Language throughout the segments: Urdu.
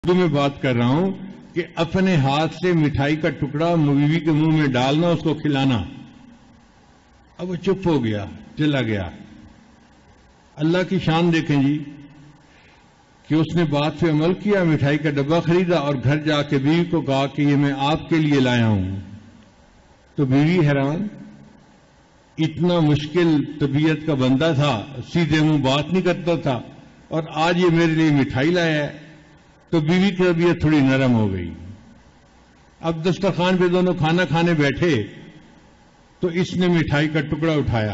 میں بات کر رہا ہوں کہ اپنے ہاتھ سے مٹھائی کا ٹکڑا بیوی کے منہ میں ڈالنا، اس کو کھلانا۔ اب وہ چپ ہو گیا، چلا گیا۔ اللہ کی شان دیکھیں جی کہ اس نے بات پہ عمل کیا، مٹھائی کا ڈبہ خریدا اور گھر جا کے بیوی کو کہا کہ یہ میں آپ کے لیے لایا ہوں۔ تو بیوی حیران، اتنا مشکل طبیعت کا بندہ تھا، سیدھے منہ بات نہیں کرتا تھا، اور آج یہ میرے لیے مٹھائی لایا ہے۔ تو بیوی کی طبیعت تھوڑی نرم ہو گئی۔ اب دسترخوان پہ دونوں کھانا کھانے بیٹھے تو اس نے مٹھائی کا ٹکڑا اٹھایا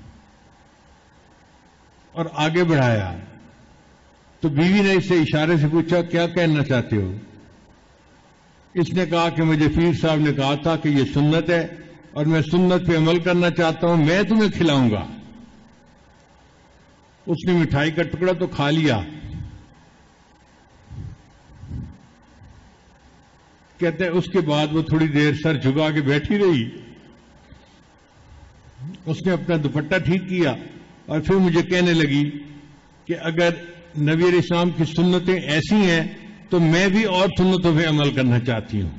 اور آگے بڑھایا۔ تو بیوی نے اس سے اشارے سے پوچھا کیا کہنا چاہتے ہو؟ اس نے کہا کہ مجھے پیر صاحب نے کہا تھا کہ یہ سنت ہے اور میں سنت پہ عمل کرنا چاہتا ہوں، میں تمہیں کھلاؤں گا۔ اس نے مٹھائی کا ٹکڑا تو کھا لیا۔ کہتے ہیں اس کے بعد وہ تھوڑی دیر سر جھکا کے بیٹھی رہی۔ اس نے اپنا دوپٹہ ٹھیک کیا اور پھر مجھے کہنے لگی کہ اگر نبی علیہ السلام کی سنتیں ایسی ہیں تو میں بھی اور سنتوں پہ عمل کرنا چاہتی ہوں۔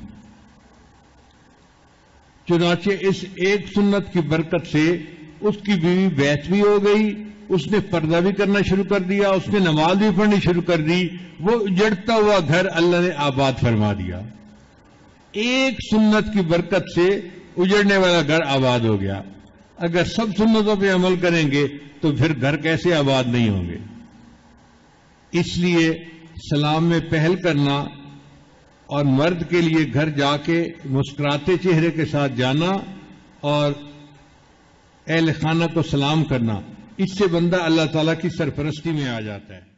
چنانچہ اس ایک سنت کی برکت سے اس کی بیوی بیت بھی ہو گئی، اس نے پردہ بھی کرنا شروع کر دیا، اس نے نماز بھی پڑھنی شروع کر دی، وہ اجڑتا ہوا گھر اللہ نے آباد فرما دیا۔ ایک سنت کی برکت سے اجڑنے والا گھر آباد ہو گیا۔ اگر سب سنتوں پہ عمل کریں گے تو پھر گھر کیسے آباد نہیں ہوں گے؟ اس لیے سلام میں پہل کرنا اور مرد کے لیے گھر جا کے مسکراتے چہرے کے ساتھ جانا اور اہل خانہ کو سلام کرنا، اس سے بندہ اللہ تعالیٰ کی سرپرستی میں آ جاتا ہے۔